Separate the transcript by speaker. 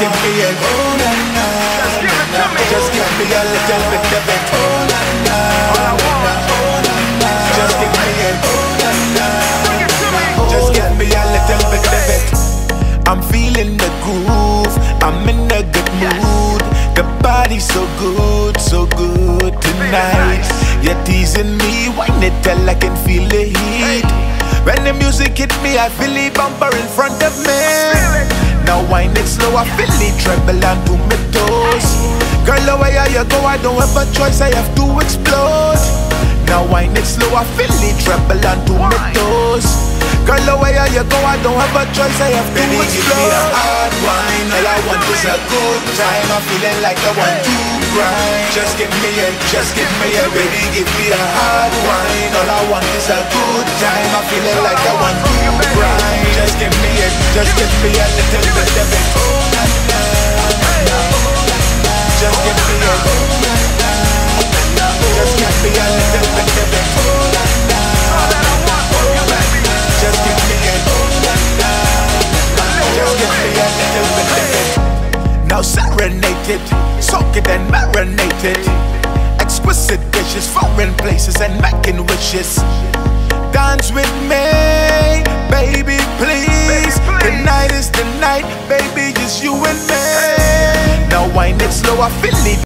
Speaker 1: give me a oh na na. Just give me a little bit of it. Oh na na. Just give me a oh na na. Just give me a little bit of it. I'm feeling the groove. I'm in a good mood. The body's so good tonight. You're teasing me, whine it till I can feel the heat. When the music hit me, I feel the bumper in front of me. Now whine it slow, I feel it tremble onto my toes. Girl, the way you go, I don't have a choice, I have to explode. Now whine it slow, I feel it tremble onto my toes. Girl, the way you go, I don't have a choice, I have to explode. Give me a hard wine, all I want is a good time. I'm feeling like I want to grind. Just give me a, baby, give me a hard wine. All I want is a good time. I'm feeling like I want to grind. Just give me a little bit of it. Oh na na. Just give me a oh na na. Just give me a little bit of it. Oh na na. Just give me a oh na na. Just give me a little bit of it. Now serenade it, soak it and marinate it. Exquisite dishes, foreign places and making wishes. Dance with me, baby, please. Tonight is the night, baby, just you and me. Now whine it slow, I feel it.